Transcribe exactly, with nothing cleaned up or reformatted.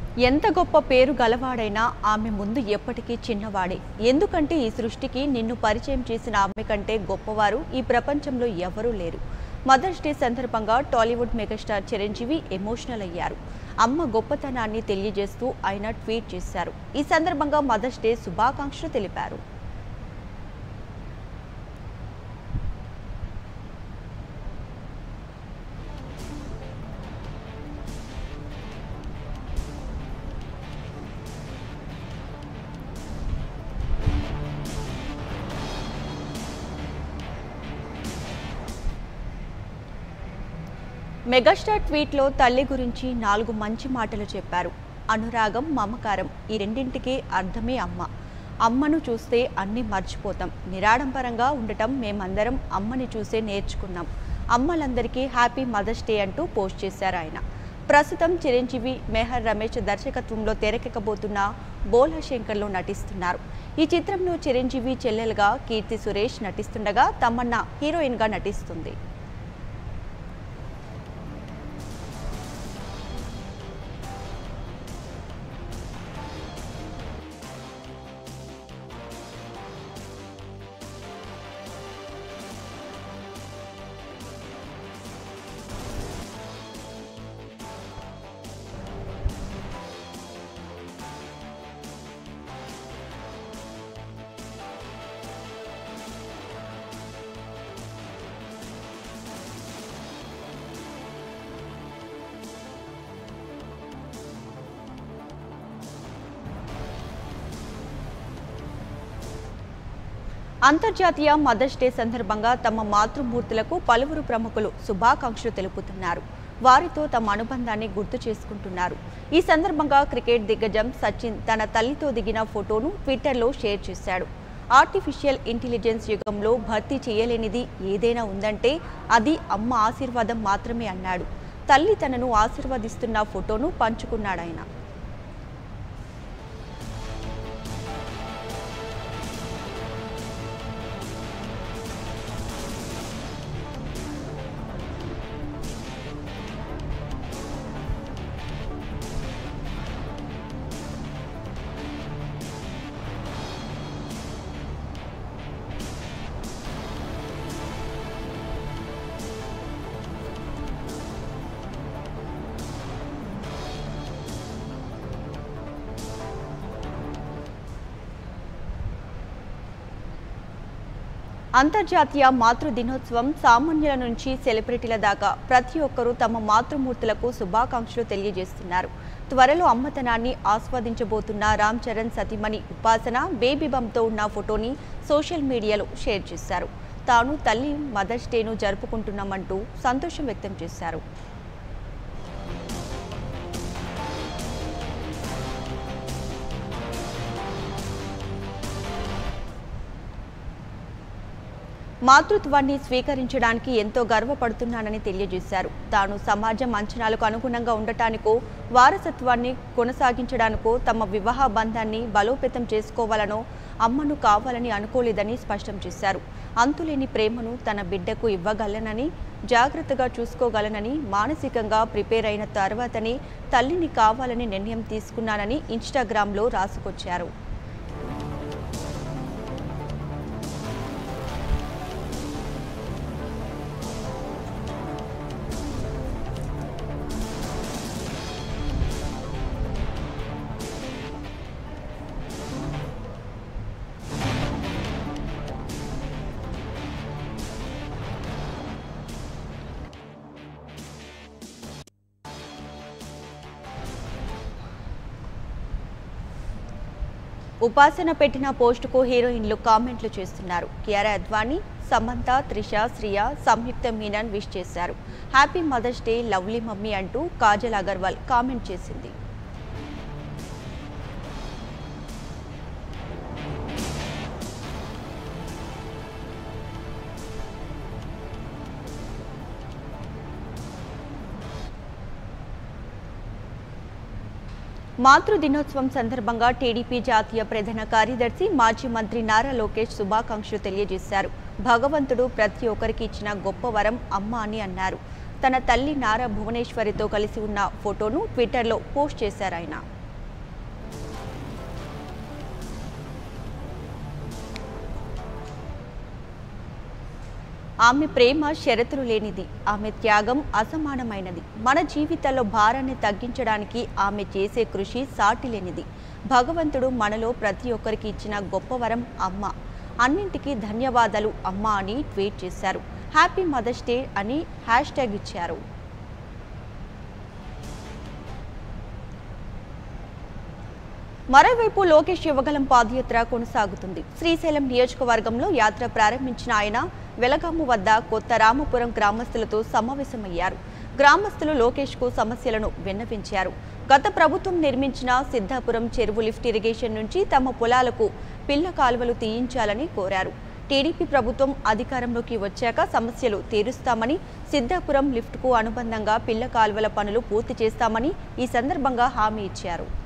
ఎంత గొప్ప పేరు గలవాడైనా ఆమె ముందు ఎప్పటికీ చిన్నవాడే. ఎందుకంటే ఈ సృష్టికి నిన్ను పరిచయం చేసిన ఆమె కంటే గొప్పవారు ఈ ప్రపంచంలో ఎవరూ లేరు. మదర్స్ డే సందర్భంగా టాలీవుడ్ మెగాస్టార్ చిరంజీవి ఎమోషనల్ అయ్యారు. అమ్మ గొప్పతనాన్ని తెలియజేస్తూ ఆయన ట్వీట్ చేశారు. ఈ సందర్భంగా మదర్స్ డే శుభాకాంక్షలు తెలిపారు. మెగాస్టార్ ట్వీట్లో తల్లి గురించి నాలుగు మంచి మాటలు చెప్పారు. అనురాగం, మమకారం ఈ రెండింటికి అర్థమే అమ్మ. అమ్మను చూస్తే అన్నీ మర్చిపోతాం. నిరాడంబరంగా ఉండటం మేమందరం అమ్మని చూసే నేర్చుకున్నాం. అమ్మలందరికీ హ్యాపీ మదర్స్ డే అంటూ పోస్ట్ చేశారు ఆయన. ప్రస్తుతం చిరంజీవి మెహర్ రమేష్ దర్శకత్వంలో తెరకెక్కబోతున్న బోలా శంకర్లో నటిస్తున్నారు. ఈ చిత్రంలో చిరంజీవి చెల్లెలుగా కీర్తి సురేష్ నటిస్తుండగా తమన్నా హీరోయిన్గా నటిస్తుంది. అంతర్జాతీయ మదర్స్ డే సందర్భంగా తమ మాతృమూర్తులకు పలువురు ప్రముఖులు శుభాకాంక్షలు తెలుపుతున్నారు. వారితో తమ అనుబంధాన్ని గుర్తు చేసుకుంటున్నారు. ఈ సందర్భంగా క్రికెట్ దిగ్గజం సచిన్ తన తల్లితో దిగిన ఫోటోను ట్విట్టర్లో షేర్ చేశాడు. ఆర్టిఫిషియల్ ఇంటెలిజెన్స్ యుగంలో భర్తీ చేయలేనిది ఏదైనా ఉందంటే అది అమ్మ ఆశీర్వాదం మాత్రమే అన్నాడు. తల్లి తనను ఆశీర్వదిస్తున్న ఫోటోను పంచుకున్నాడాయన. అంతర్జాతీయ మాతృ దినోత్సవం సామాన్యుల నుంచి సెలబ్రిటీల దాకా ప్రతి ఒక్కరూ తమ మాతృమూర్తులకు శుభాకాంక్షలు తెలియజేస్తున్నారు. త్వరలో అమ్మతనాన్ని ఆస్వాదించబోతున్న రామ్ చరణ్ సతీమణి ఉపాసన బేబీ బంప్తో ఉన్న ఫోటోని సోషల్ మీడియాలో షేర్ చేశారు. తాను తల్లి మదర్స్ డేను జరుపుకుంటున్నామంటూ సంతోషం వ్యక్తం చేశారు. మాతృత్వాన్ని స్వీకరించడానికి ఎంతో గర్వపడుతున్నానని తెలియజేశారు. తాను సమాజం అంచనాలకు అనుగుణంగా ఉండటానికో వారసత్వాన్ని కొనసాగించడానికో తమ వివాహ బంధాన్ని బలోపేతం చేసుకోవాలనో అమ్మను కావాలని అనుకోలేదని స్పష్టం చేశారు. అంతులేని ప్రేమను తన బిడ్డకు ఇవ్వగలనని, జాగ్రత్తగా చూసుకోగలనని, మానసికంగా ప్రిపేర్ అయిన తర్వాతనే తల్లిని కావాలని నిర్ణయం తీసుకున్నానని ఇన్స్టాగ్రామ్లో రాసుకొచ్చారు. ఉపాసన పెట్టిన పోస్టుకు హీరోయిన్లు కామెంట్లు చేస్తున్నారు. కియారా అద్వానీ, సమంత, త్రిష, శ్రియ, సంయుక్త మీనన్ విష్ చేశారు. Happy mother's day lovely mummy అంటూ కాజల్ అగర్వాల్ కామెంట్ చేసింది. మాతృ దినోత్సవం సందర్భంగా టీడీపీ జాతీయ ప్రధాన కార్యదర్శి మాజీ మంత్రి నారా లోకేష్ శుభాకాంక్షలు తెలియజేశారు. భగవంతుడు ప్రతి ఒక్కరికి ఇచ్చిన గొప్ప వరం అమ్మ అని అన్నారు. తన తల్లి నారా భువనేశ్వరితో కలిసి ఉన్న ఫోటోను ట్విట్టర్లో పోస్ట్ చేశారు ఆయన. ఆమె ప్రేమ షరతులు లేనిది, ఆమె త్యాగం అసమానమైనది. మన జీవితాల్లో భారాన్ని తగ్గించడానికి ఆమె చేసే కృషి సాటిలేనిది. భగవంతుడు మనలో ప్రతి ఒక్కరికి ఇచ్చిన గొప్ప వరం అమ్మ. అన్నింటికీ ధన్యవాదాలు అమ్మ అని ట్వీట్ చేశారు. హ్యాపీ మదర్స్ డే అని హ్యాష్ ట్యాగ్ ఇచ్చారు. మరోవైపు లోకేష్ యువగలం పాదయాత్ర కొనసాగుతుంది. శ్రీశైలం నియోజకవర్గంలో యాత్ర ప్రారంభించిన ఆయన వెలగాము వద్ద కొత్త రామపురం గ్రామస్తులతో సమావేశమయ్యారు. గ్రామస్తులు లోకేష్ కు సమస్యలను విన్నవించారు. గత ప్రభుత్వం నిర్మించిన సిద్ధాపురం చెరువు లిఫ్ట్ ఇరిగేషన్ నుంచి తమ పొలాలకు పిల్ల కాలువలు తీయించాలని కోరారు. టీడీపీ ప్రభుత్వం అధికారంలోకి వచ్చాక సమస్యలు తీరుస్తామని, సిద్ధాపురం లిఫ్ట్కు అనుబంధంగా పిల్ల కాలువల పనులు పూర్తి చేస్తామని ఈ సందర్భంగా హామీ ఇచ్చారు.